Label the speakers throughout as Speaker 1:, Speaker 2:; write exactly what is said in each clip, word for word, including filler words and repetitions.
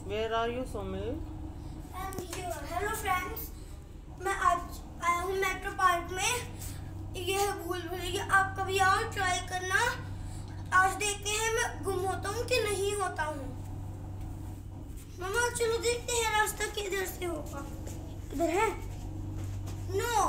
Speaker 1: Where are you, Somil?
Speaker 2: I'm here. Hello friends. मैं आज आया हूँ मेट्रो पार्क में। ये है भूल भुलैया। आप कभी आओ, ट्राई करना। आज देखते हैं मैं गुम होता हूँ कि नहीं होता हूँ। मामा चलो देखते हैं रास्ता किधर से होगा। इधर है? नो,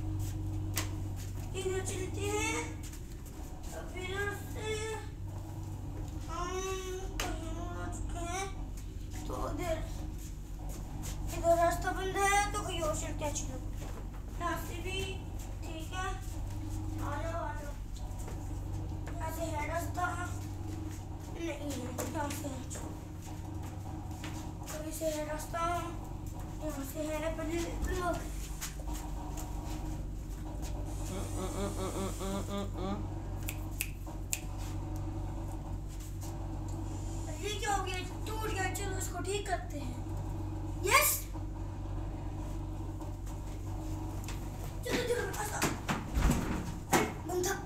Speaker 2: इधर चलते हैं। इधर से हम कहीं आ चुके हैं। तो इधर इधर रास्ता बंद है, तो कहीं और चलते हैं। चलो यहाँ से भी ठीक है। आ जाओ आ जाओ। ऐसे है रास्ता नहीं है, यहाँ से है। कहीं से है रास्ता, यहाँ से है। पहले लोग ये क्या हो गया? टूट गया। चलो इसको ठीक करते हैं। यस चलो चलो रास्ता बंद था।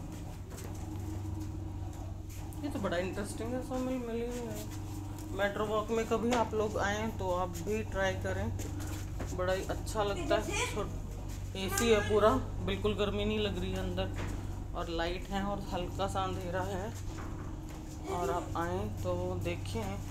Speaker 1: ये तो बड़ा इंटरेस्टिंग है सोमिल। मिली है मेट्रो वॉक में। कभी आप लोग आए तो आप भी ट्राई करें, बड़ा ही अच्छा लगता है। एसी है पूरा, बिल्कुल गर्मी नहीं लग रही है अंदर, और लाइट है और हल्का सा अंधेरा है। और आप आए तो देखें।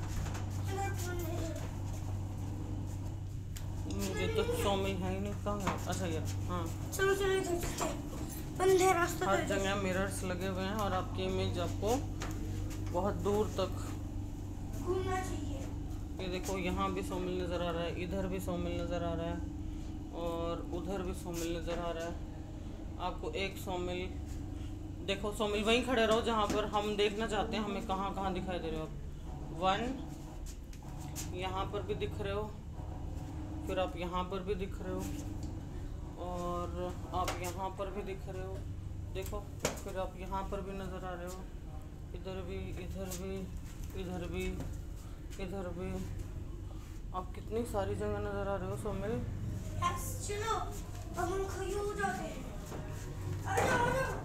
Speaker 1: मुझे तो सोमिल है ही नहीं। कहाँ है? अच्छा यार, हाँ
Speaker 2: चलो चलो इधर चलते हैं। बंद है रास्ता।
Speaker 1: हर जगह मिरर्स लगे हुए हैं और आपकी इमेज आपको बहुत दूर तक
Speaker 2: घूमना चाहिए।
Speaker 1: ये देखो, यहाँ भी सोमिल नज़र आ रहा है, इधर भी सोमिल नज़र आ रहा है, और उधर भी सोमिल नज़र आ रहा है। आपको एक सोमिल देखो। सोमिल वहीं खड़े रहो जहाँ पर हम देखना चाहते हैं हमें कहाँ कहाँ दिखाई दे रहे हो आप। वन यहाँ पर भी दिख रहे हो, फिर आप यहाँ पर भी दिख रहे हो, और आप यहाँ पर भी दिख रहे हो। देखो, फिर आप यहाँ पर भी नज़र आ रहे हो, इधर भी, इधर भी, इधर भी, इधर भी। आप कितनी सारी जगह नज़र आ रहे हो सोमिल।
Speaker 2: चलो अब हम खड़े हो जाते हैं। आ जाओ आ जाओ।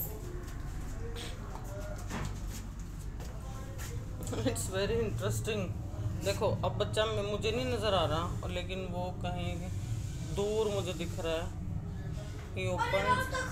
Speaker 1: It's very interesting. देखो, अब बच्चा में मुझे नहीं नज़र आ रहा, और लेकिन वो कहीं दूर मुझे दिख रहा है। ये ओपन।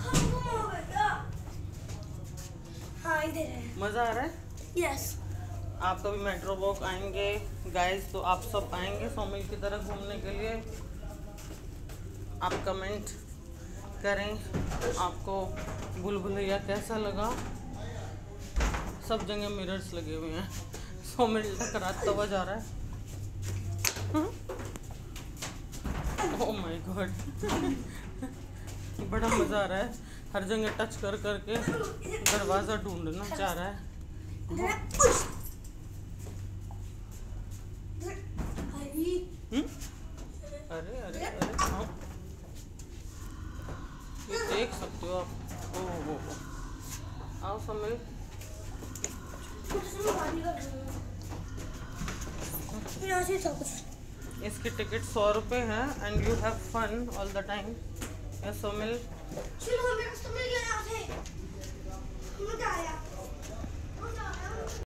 Speaker 2: हाँ इधर है।
Speaker 1: मज़ा आ रहा है।
Speaker 2: यस।
Speaker 1: आप कभी मेट्रो वॉक आएंगे गाइस तो आप सब आएंगे सोमिल की तरह घूमने के लिए। आप कमेंट करें आपको भूल भुलैया कैसा लगा। सब जगह मिरर्स लगे हुए हैं। सोमिल टकराता हुआ जा रहा है। ओह माय गॉड, बड़ा मज़ा आ रहा है। हर जगह टच कर करके दरवाज़ा ढूंढना चाह रहा है। हम्म? अरे अरे अरे हाँ, ये देख सकते हो आप। ओह हो आओ सोमिल। इसकी टिकट सौ रुपये है and you have fun all the time. Yes Somil.
Speaker 2: चलो हमें रास्ता मिल गया। मजा आया।